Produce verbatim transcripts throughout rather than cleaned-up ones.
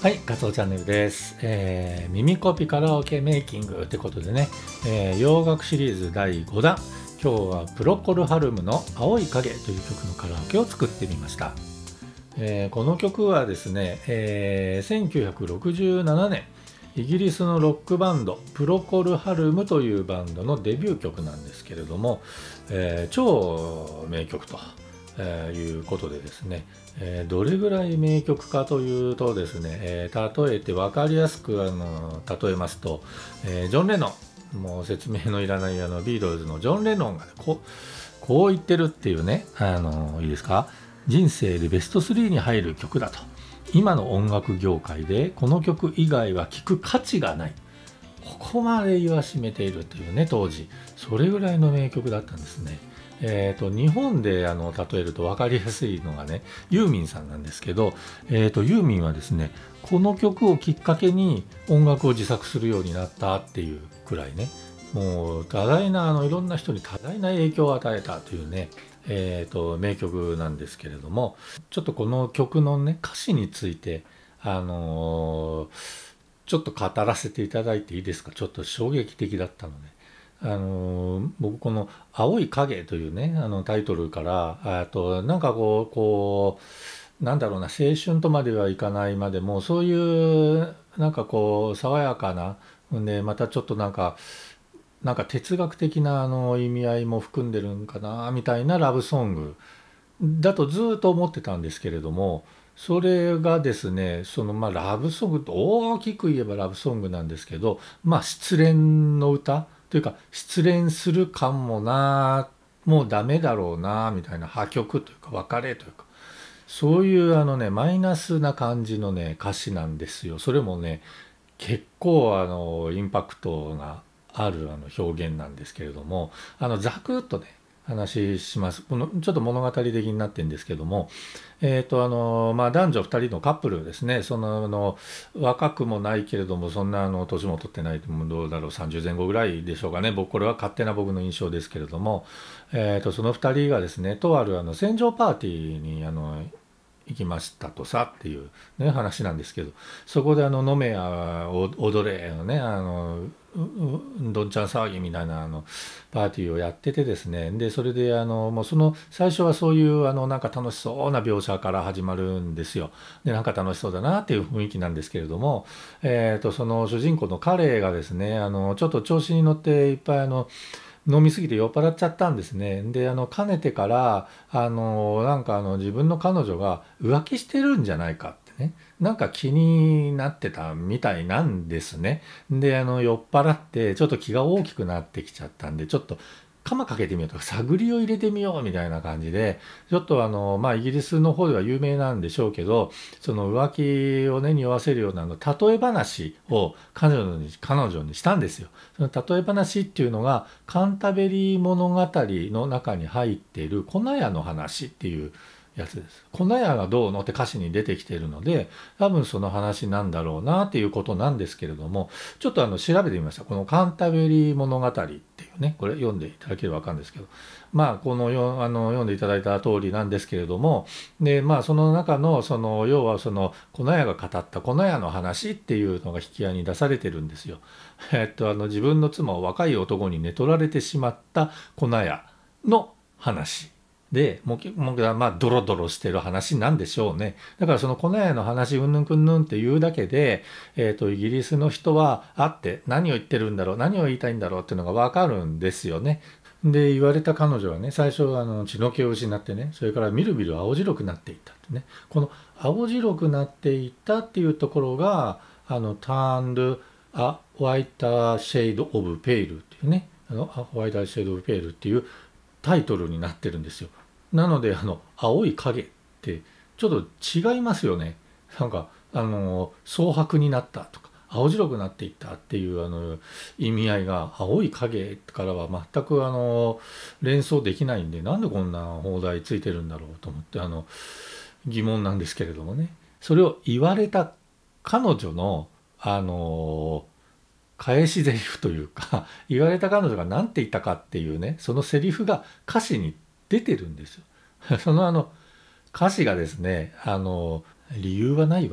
はい、カツオチャンネルです。えー、耳コピカラオケメイキングってことでね、えー、洋楽シリーズだいごだん、今日はプロコルハルムの青い影という曲のカラオケを作ってみました。えー、この曲はですね、えー、せんきゅうひゃくろくじゅうななねん、イギリスのロックバンド、プロコルハルムというバンドのデビュー曲なんですけれども、えー、超名曲と。えー、いうことでですね、えー、どれぐらい名曲かというとですね、えー、例えて分かりやすくあの例えますと、えー、ジョン・レノン、もう説明のいらないあのビートルズのジョン・レノンが、ね、こう、こう言ってるっていうね、あのいいですか、人生でベストスリーに入る曲だと。今の音楽業界でこの曲以外は聴く価値がない、ここまで言わしめているというね、当時それぐらいの名曲だったんですね。えー、と日本であの例えると分かりやすいのがね、ユーミンさんなんですけど、えー、とユーミンはですね、この曲をきっかけに音楽を自作するようになったっていうくらいね、もう多大なあのいろんな人に多大な影響を与えたというね、えー、と名曲なんですけれども、ちょっとこの曲のね歌詞についてあのー、ちょっと語らせていただいていいですか。ちょっと衝撃的だったので、あの僕この「青い影」というねあのタイトルからあとなんかこうこうなんだろうな、青春とまではいかないまでもそういうなんかこう爽やかな、でまたちょっとなんかなんか哲学的なあの意味合いも含んでるんかなみたいなラブソングだとずっと思ってたんですけれども、それがですね、そのまあラブソングと大きく言えばラブソングなんですけど、まあ失恋の歌というか、失恋するかもな、もうダメだろうなみたいな破局というか別れというか、そういうあのねマイナスな感じのね歌詞なんですよ。それもね結構あのインパクトがあるあの表現なんですけれども、あのザクッとね話します。このちょっと物語的になってるんですけども、えーとあのまあ、男女ふたりのカップルですね。そのあの若くもないけれどもそんなあの年も取ってないと、どうだろう、さんじゅうぜん後ぐらいでしょうかね。僕これは勝手な僕の印象ですけれども、えーとそのふたりがですね、とあるあの船上パーティーにあの行きましたとさっていう、ね、話なんですけど、そこであの飲めや踊れのね、あのどんちゃん騒ぎみたいなあのパーティーをやっててですね、でそれであのもうその最初はそういうあのなんか楽しそうな描写から始まるんですよ。でなんか楽しそうだなっていう雰囲気なんですけれども、えー、とその主人公の彼がですね、あのちょっと調子に乗っていっぱいあの飲みすぎて酔っ払っちゃったんですね。で、あの、かねてから、あの、なんかあの、自分の彼女が浮気してるんじゃないかってね、なんか気になってたみたいなんですね。で、あの、酔っ払って、ちょっと気が大きくなってきちゃったんで、ちょっと、鎌かけてみようとか、探りを入れてみようみたいな感じで、ちょっとあの、まあ、イギリスの方では有名なんでしょうけど、その浮気をね、匂わせるようなあの、例え話を彼女に、彼女にしたんですよ。その例え話っていうのが、カンタベリー物語の中に入っている粉屋の話っていうやつです。粉屋がどうのって歌詞に出てきているので、多分その話なんだろうなっていうことなんですけれども、ちょっとあの調べてみました。このカンタベリー物語っていうね、これ読んでいただければわかるんですけど、まあこのよあの読んでいただいた通りなんですけれども、でまあその中のその要はその粉屋が語った粉屋の話っていうのが引き合いに出されてるんですよ。えっとあの自分の妻を若い男に寝取られてしまった粉屋の話で、もうもうまあドロドロしてる話なんでしょうね。だからその粉屋の話うんぬんくんぬんっていうだけで、えー、とイギリスの人はあって何を言ってるんだろう、何を言いたいんだろうっていうのが分かるんですよね。で言われた彼女はね、最初あの血の気を失ってね、それからみるみる青白くなっていったってね、この青白くなっていったっていうところがあの turned a whiter shade of pale っていうね、あの a whiter shade of pale っていうタイトルになってるんですよ。なのであの青い影ってちょっと違いますよね。なんかあの蒼白になったとか青白くなっていったっていうあの意味合いが青い影からは全くあの連想できないんで、なんでこんな放題ついてるんだろうと思ってあの疑問なんですけれどもね。それを言われた彼女のあの返し台詞というか言われた彼女が何て言ったかっていうね、そのセリフが歌詞に出てるんですよ。そのあの歌詞がですね、あの理由はないわ、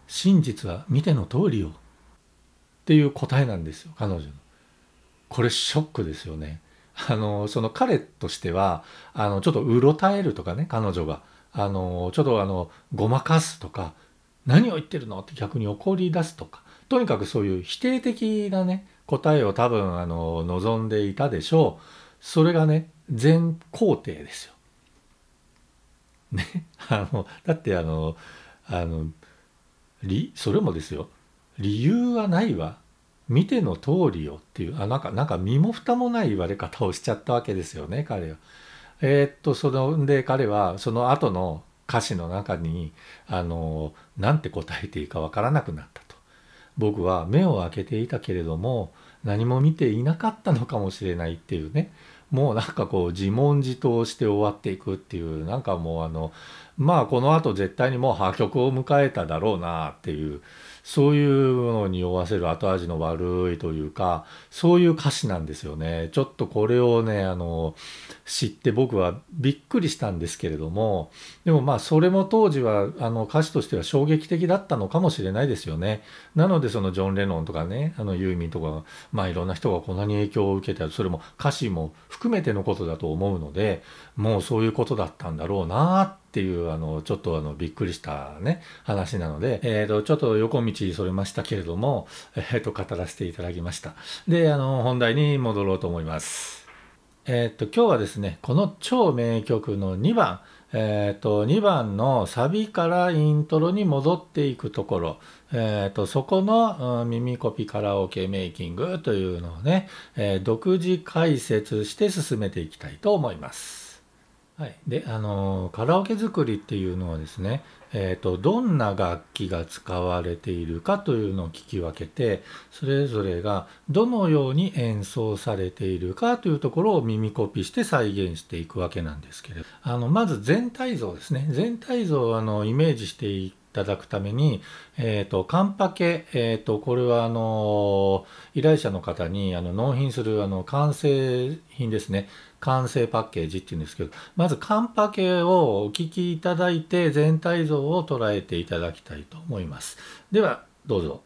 真実は見ての通りよっていう答えなんですよ、彼女の。これショックですよね。あのその彼としてはあのちょっとうろたえるとかね、彼女があのちょっとあのごまかすとか、何を言ってるのって逆に怒り出すとか、とにかくそういう否定的なね答えを多分あの望んでいたでしょう。それがね全肯定ですよ。ね、あのだってあのあのりそれもですよ、理由はないわ、見ての通りよっていう、あなんかなんか身も蓋もない言われ方をしちゃったわけですよね、彼は。えーっとそので彼はその後の歌詞の中にあのなんて答えていいかわからなくなったと。僕は目を開けていたけれども何も見ていなかったのかもしれないっていうね、もうなんかこう自問自答して終わっていくっていう、なんかもうあのまあこの後絶対にもう破局を迎えただろうなっていう、そういうのに酔わせる後味の悪いというか、そういう歌詞なんですよね。ちょっとこれをねあの知って僕はびっくりしたんですけれども、でもまあそれも当時はあの歌詞としては衝撃的だったのかもしれないですよね。なのでそのジョン・レノンとかね、あのユーミンとか、まあいろんな人がこんなに影響を受けた、それも歌詞も含めてのことだと思うので、もうそういうことだったんだろうなっていう、あのちょっとあのびっくりしたね話なので、えー、とちょっと横道それましたけれども、えー、と語らせていただきました。で、あの本題に戻ろうと思います。えっと、今日はですね、この超名曲のにばん、えっと、にばんのサビからイントロに戻っていくところ、えっと、そこの、うん、耳コピカラオケメイキングというのをね、えー独自解説して進めていきたいと思います。はい、であのカラオケ作りっていうのはですね、えーと、どんな楽器が使われているかというのを聞き分けて、それぞれがどのように演奏されているかというところを耳コピして再現していくわけなんですけれど、あのまず全体像ですね。全体像をあのイメージしていただくために、えーと、カンパケ、えーと、これはあの依頼者の方にあの納品するあの完成品ですね。完成パッケージっていうんですけど、まずカンパケをお聞きいただいて全体像を捉えていただきたいと思います。ではどうぞ。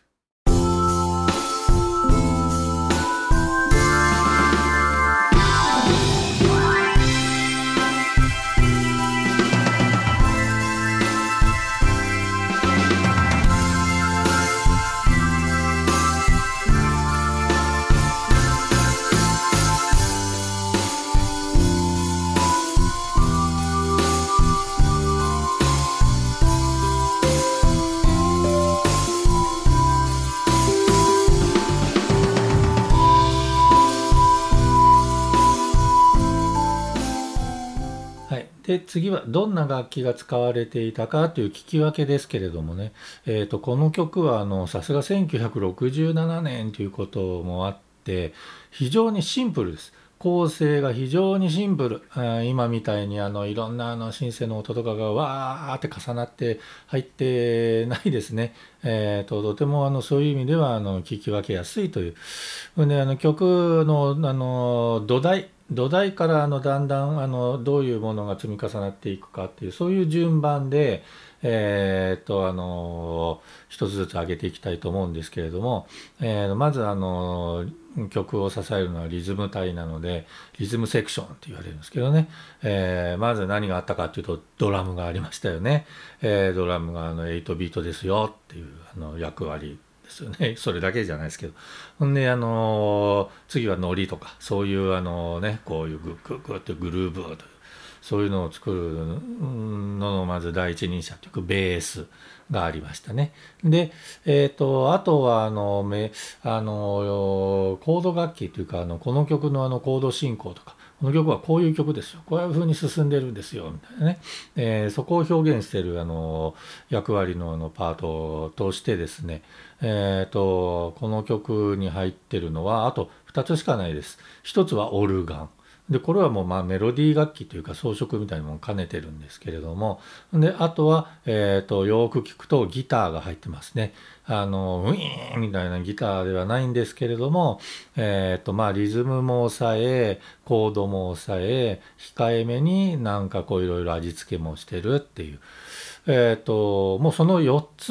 はい、で次はどんな楽器が使われていたかという聞き分けですけれどもね、えーと、この曲はあのさすがせんきゅうひゃくろくじゅうななねんということもあって非常にシンプルです。構成が非常にシンプル。あ今みたいにあのいろんなあのシンセの音とかがわーって重なって入ってないですね。えーと、とてもあのそういう意味ではあの聞き分けやすいという。であの曲のあの土台土台からあのだんだんあのどういうものが積み重なっていくかっていうそういう順番で、えー、とあの一つずつ上げていきたいと思うんですけれども、えー、まずあの曲を支えるのはリズム体なのでリズムセクションって言われるんですけどね、えー、まず何があったかっていうとドラムがありましたよね、えー、ドラムがあのはちビートですよっていうあの役割ですよね。それだけじゃないですけど。ほんで、あのー次はノリとか、そういう、あのね、こういうグッグッグッってグルーブという、そういうのを作るのの、まず第一人者というか、ベースがありましたね。で、えっと、あとは、あの、め、あの、コード楽器というか、あの、この曲のあの、コード進行とか、この曲はこういう曲ですよ。こういう風に進んでるんですよ。みたいなね。えーそこを表現しているあの役割のあのパートとしてですね、えーと、この曲に入ってるのはあとふたつしかないです。ひとつはオルガン。で、これはもうまあメロディー楽器というか装飾みたいなものを兼ねてるんですけれども、で、あとは、えーと、よく聞くとギターが入ってますね。あの、ウィーンみたいなギターではないんですけれども、えーと、まあリズムも抑え、コードも抑え、控えめになんかこういろいろ味付けもしてるっていう。えーと、もうそのよっつ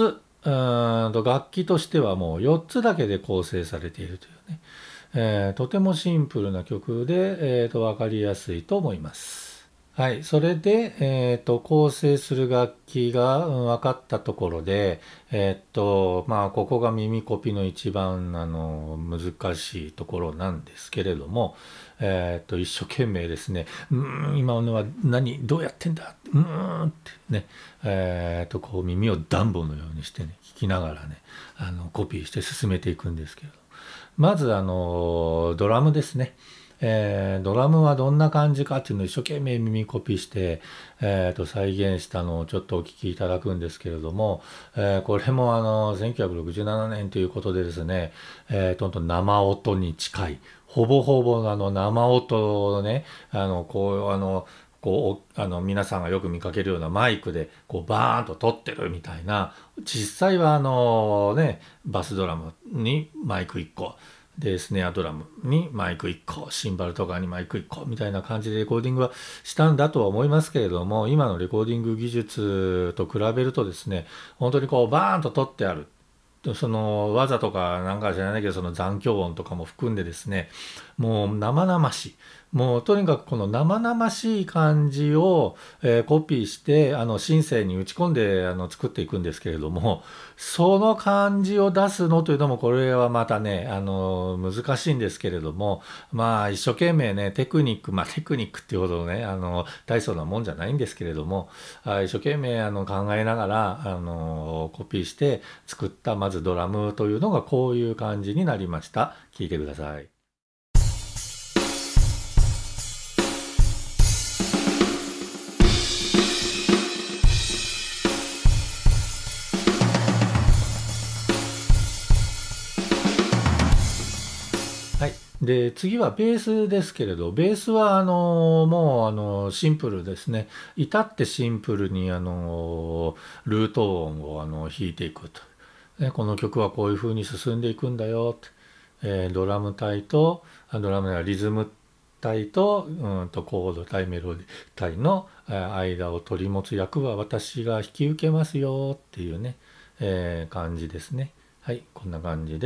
うーんと楽器としてはもうよっつだけで構成されているというね、えーとてもシンプルな曲で、えーと分かりやすいと思います。はい、それで、えーと、構成する楽器が、うん、分かったところで、えーと、まあ、ここが耳コピの一番、あの、難しいところなんですけれども、えーと、一生懸命ですね、うーん、今のは何、どうやってんだ、うーんってね、えーと、こう耳をダンボのようにしてね、聞きながらね、あの、コピーして進めていくんですけれど、まず、あの、ドラムですね。えードラムはどんな感じかっていうのを一生懸命耳コピして、えーと再現したのをちょっとお聞きいただくんですけれども、えーこれもあのせんきゅうひゃくろくじゅうななねんということでですね、えーとんと生音に近い、ほぼほぼあの生音のね、あのこうあのこうあの皆さんがよく見かけるようなマイクでこうバーンと撮ってるみたいな、実際はあのねバスドラムにマイクいっこでスネアドラムにマイクいっこ、シンバルとかにマイクいっこみたいな感じでレコーディングはしたんだとは思いますけれども、今のレコーディング技術と比べるとですね、本当にこうバーンと撮ってある、その技とかなんか知らないけど、その残響音とかも含んでですね、もう生々しい、もうとにかくこの生々しい感じを、えーコピーしてあのシンセに打ち込んであの作っていくんですけれども、その感じを出すのというのもこれはまたね、あの難しいんですけれども、まあ一生懸命ねテクニック、まあテクニックっていうほどねあの大層なもんじゃないんですけれども、あ一生懸命あの考えながらあのコピーして作ったまずドラムというのがこういう感じになりました。聞いてください。はい。で、次はベースですけれど、ベースは、あの、もう、あの、シンプルですね。至ってシンプルに、あの、ルート音を、あの、弾いていくと。ね、この曲はこういう風に進んでいくんだよって。えードラム隊と、あドラムはリズム隊と、うんと、コード隊、メロディ隊のえー間を取り持つ役は私が引き受けますよっていうね、えー感じですね。はい、こんな感じです。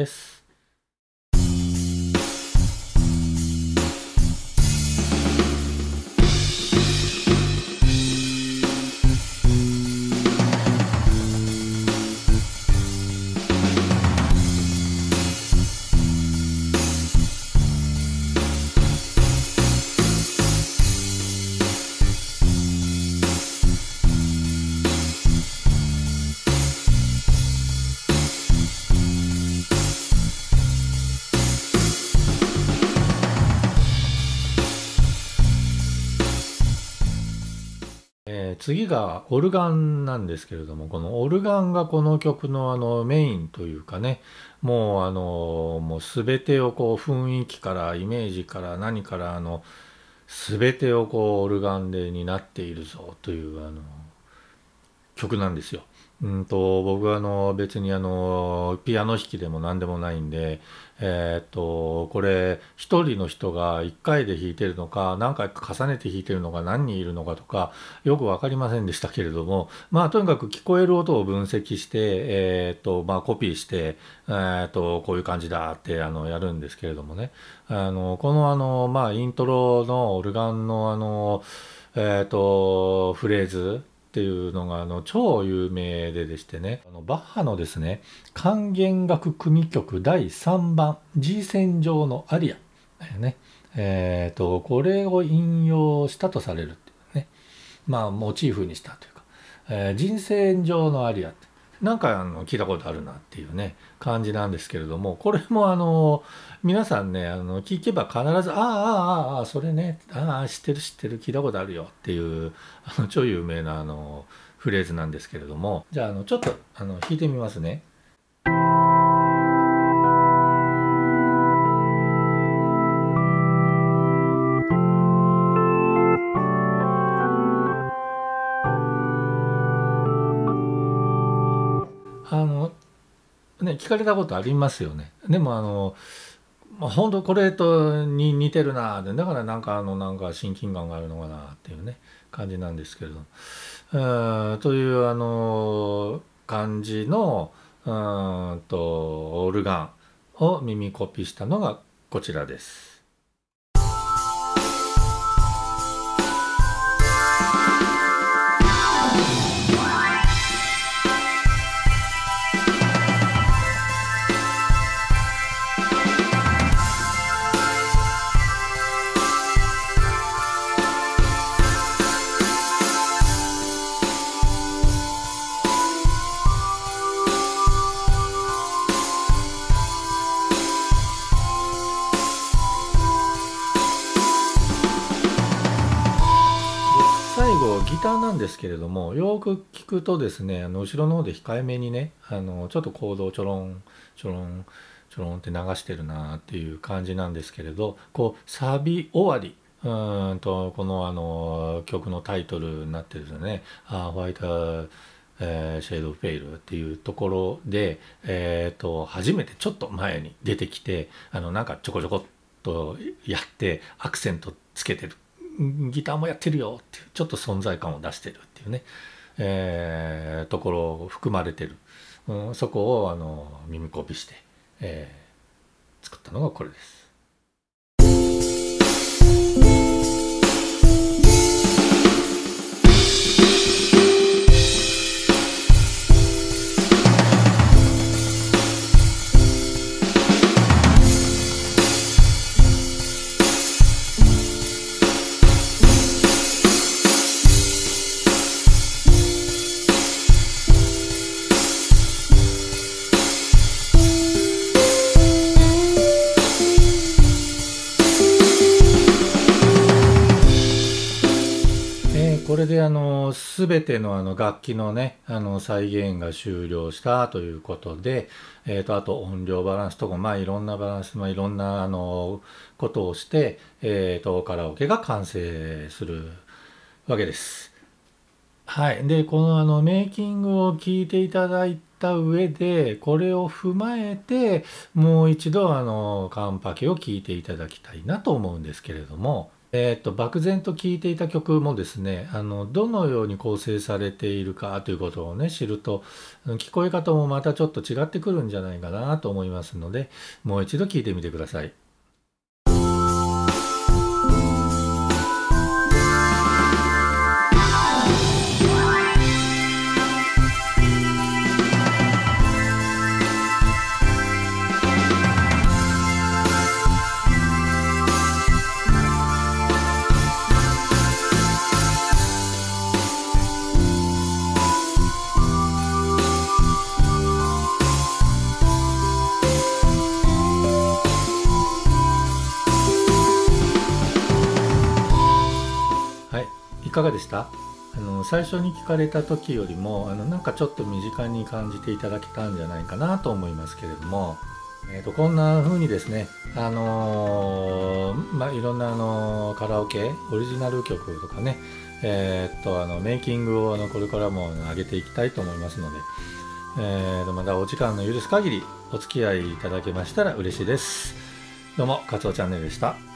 えー次がオルガンなんですけれども、このオルガンがこの曲のあのメインというかね、もうあの、もうすべてをこう雰囲気からイメージから何からあの、すべてをこうオルガンで担っているぞというあの、曲なんですよ。うんと僕はあの別にあのピアノ弾きでも何でもないんで、えーっとこれ一人の人が一回で弾いてるのか何回か重ねて弾いてるのか何人いるのかとかよく分かりませんでしたけれども、まあとにかく聞こえる音を分析して、えーっとまあコピーして、えーっとこういう感じだってあのやるんですけれどもね、あのこのあのまあイントロのオルガンのあのえーと、フレーズっていうのがあの超有名ででしてね、あのバッハのですね、管弦楽組曲だいさんばん G 線上のアリア、ね、えーと、これを引用したとされるっていうね、まあモチーフにしたというか、えー人選上のアリアってなんかあの聞いたことあるなっていうね感じなんですけれども、これもあの皆さんねあの聞けば必ず「ああああああそれね、ああ知ってる知ってる聞いたことあるよ」っていうあの超有名なあのフレーズなんですけれども、じゃああのちょっとあの弾いてみますね。あのね聞かれたことありますよね。でもあのまあ、本当これとに似てるなってだからなんかあのなんか親近感があるのかなっていうね感じなんですけれど、えーというあの感じのうーんとオルガンを耳コピーしたのがこちらです。最後ギターなんですけれども、よく聞くとですね、あの後ろの方で控えめにね、あのちょっとコードをちょろんちょろんちょろんって流してるなっていう感じなんですけれど、こうサビ終わり、うーんとこのあの曲のタイトルになってるですね、あホワイトえーシェード・フェイルっていうところで、えー、と初めてちょっと前に出てきて、あのなんかちょこちょこっとやってアクセントつけてる、ギターもやってるよっていうちょっと存在感を出してるっていうね、えーところを含まれてる、うん、そこをあの耳コピして、えー作ったのがこれです。えーこれであの全てのあの楽器のね、あの再現が終了したということで、えーとあと音量バランスとか、まあいろんなバランス、まあいろんなあのことをして、えーとカラオケが完成するわけです。はい。で、このあのメイキングを聞いていただいた上で、これを踏まえて、もう一度あのカンパケを聞いていただきたいなと思うんですけれども、えっと、漠然と聴いていた曲もですね、あの、どのように構成されているかということをね、知ると、聞こえ方もまたちょっと違ってくるんじゃないかなと思いますので、もう一度聞いてみてください。はい、いかがでした？あの最初に聞かれた時よりもあのなんかちょっと身近に感じていただけたんじゃないかなと思いますけれども、えー、とこんな風にですね、あのーまあ、いろんな、あのーカラオケオリジナル曲とかね、えー、とあのメイキングをあのこれからも上げていきたいと思いますので、えー、とまたお時間の許す限りお付き合いいただけましたら嬉しいです。どうも、カツオチャンネルでした。